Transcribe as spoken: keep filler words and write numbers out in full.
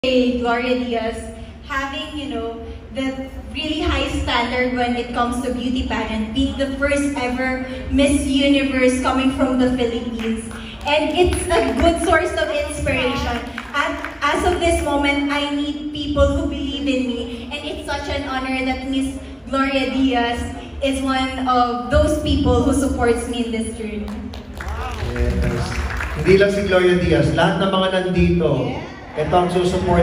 Gloria Diaz having, you know, the really high standard when it comes to beauty pageant, being the first ever Miss Universe coming from the Philippines. And it's a good source of inspiration. At, as of this moment, I need people who believe in me. And it's such an honor that Miss Gloria Diaz is one of those people who supports me in this journey. Yes. Hindi lang si Gloria Diaz, lahat ng mga nandito, ito ang susupport.